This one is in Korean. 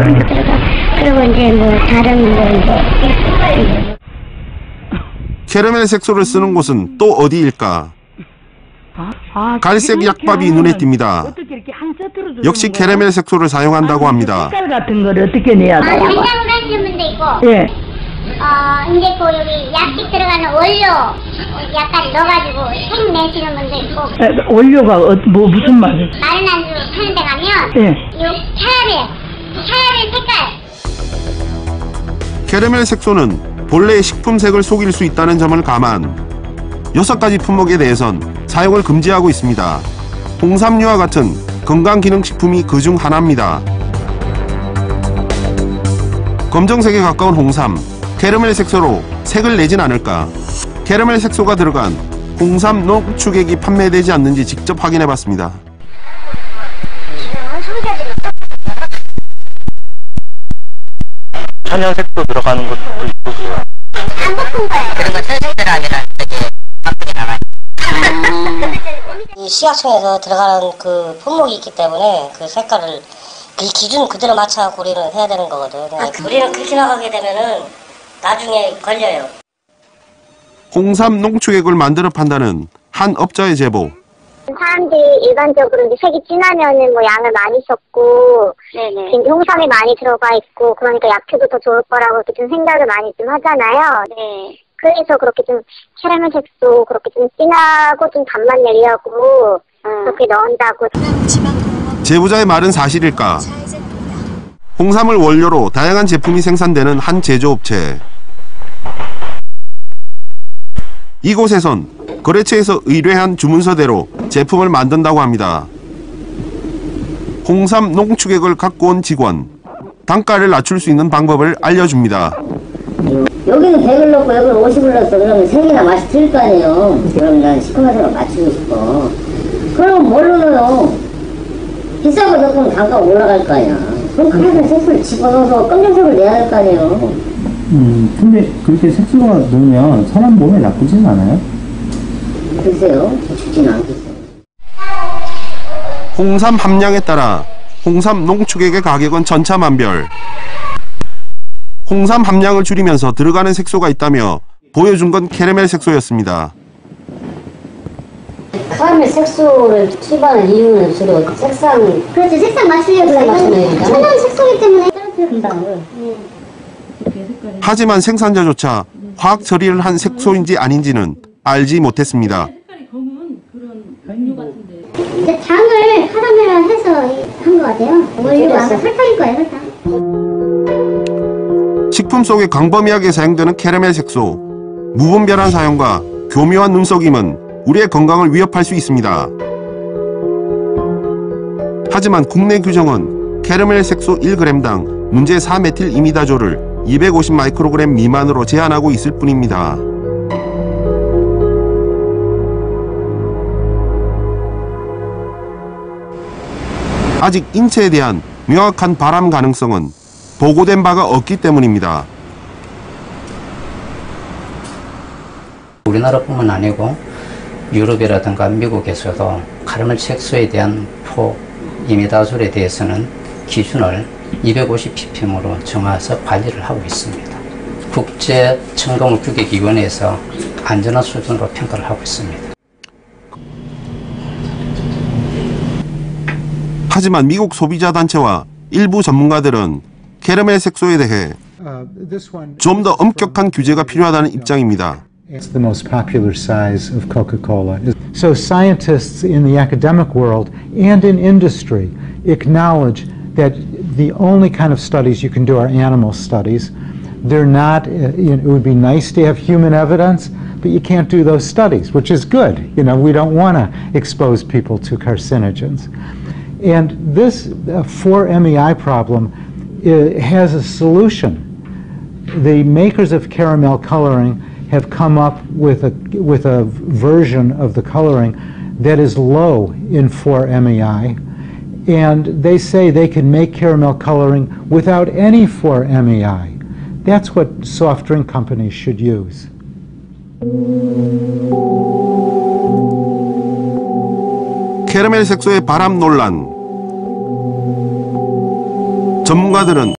그리고 이제 뭐 다른 캐러멜 색소를 쓰는 곳은 또 어디일까? 갈색 약밥이 눈에 띕니다. 역시 캐러멜 색소를 사용한다고 합니다. 색깔 같은 걸 어떻게 내야 돼요? 간장을 하시는 분도 있고, 예. 이제 그 여기 약식 들어가는 원료 약간 넣어가지고 색 내시는 분도 있고. 원료가 무슨 말이에요? 마른 안주 파는 데 가면, 예. 이 캐러멜 색깔. 캐러멜 색소는 본래의 식품색을 속일 수 있다는 점을 감안 6가지 품목에 대해선 사용을 금지하고 있습니다. 홍삼류와 같은 건강기능식품이 그중 하나입니다. 검정색에 가까운 홍삼, 캐러멜 색소로 색을 내진 않을까? 캐러멜 색소가 들어간 홍삼 농축액이 판매되지 않는지 직접 확인해봤습니다. 천연색소 들어가는 것도 있고요. 안 볶은 거예요. 그런 건 천색들 아니라 저기 바쁘게 나와요. 이 식약청에서 들어가는 그 품목이 있기 때문에 그 색깔을 그 기준 그대로 맞춰서 우리는 해야 되는 거거든. 우리는 그렇게 나가게 되면은 나중에 걸려요. 홍삼 농축액을 만들어 판다는 한 업자의 제보. 사람들이 일반적으로 이제 색이 진하면은 뭐 양을 많이 썼고, 이제 홍삼이 많이 들어가 있고, 그러니까 약효도 더 좋을 거라고 이렇게 좀 생각을 많이 좀 하잖아요. 네. 그래서 그렇게 좀 캐러멜 색소 그렇게 좀 진하고 좀 단맛 내려고 그렇게 넣은다고. 제보자의 말은 사실일까? 홍삼을 원료로 다양한 제품이 생산되는 한 제조업체. 이곳에선 거래처에서 의뢰한 주문서대로 제품을 만든다고 합니다. 홍삼 농축액을 갖고 온 직원. 단가를 낮출 수 있는 방법을 알려줍니다. 여기는 100을 넣고 여기는 50을 넣었어. 그러면 색이나 맛이 틀릴 거 아니에요. 그럼 난 시큼하게 맞추고 싶어. 그럼 뭘로 넣어요? 비싼 거 넣으면 단가가 올라갈 거 아니야. 그럼 그래서 색소를 집어넣어서 검정색을 내야 할 거 아니에요. 근데 그렇게 색소가 넣으면 사람 몸에 나쁘진 않아요? 글쎄요. 좋지는 않겠어요. 홍삼 함량에 따라 홍삼 농축액의 가격은 천차만별. 홍삼 함량을 줄이면서 들어가는 색소가 있다며 보여준 건 캐러멜 색소였습니다. 캐러멜 색소를 투입하는 이유는 주로 색상. 그렇죠. 색상 맞추려고 천연 색소이기 때문에 떨어뜨린다고요. 하지만 생산자조차 화학 처리를 한 색소인지 아닌지는 알지 못했습니다. 이제 당을 카라멜화해서 한 것 같아요. 원료 아마 설탕일 거예요, 설탕. 식품 속에 광범위하게 사용되는 캐러멜 색소. 무분별한 사용과 교묘한 눈속임은 우리의 건강을 위협할 수 있습니다. 하지만 국내 규정은 캐러멜 색소 1g당 문제 4메틸 이미다졸을 250 마이크로그램 미만으로 제한하고 있을 뿐입니다. 아직 인체에 대한 명확한 발암 가능성은 보고된 바가 없기 때문입니다. 우리나라뿐만 아니고 유럽이라든가 미국에서도 캐러멜 색소에 대한 이미다졸에 대해서는 기준을 250ppm으로 정해서 관리를 하고 있습니다. 국제 첨가물 규격위원회에서 안전한 수준으로 평가를 하고 있습니다. 하지만 미국 소비자 단체와 일부 전문가들은 캐러멜 색소에 대해 좀 더 엄격한 규제가 필요하다는 입장입니다. It's the most popular size of Coca-Cola. So scientists in the academic world and in industry acknowledge that the only kind of studies you can do are animal studies. They're not, it would be nice to have human evidence, but you can't do those studies, which is good. You know, we don't want to expose people to carcinogens. And this 4-MEI problem has a solution. The makers of caramel coloring have come up with a version of the coloring that is low in 4-MEI, and they say they can make caramel coloring without any 4-MEI. That's what soft drink companies should use. 캐러멜 색소의 발암 논란. 전문가들은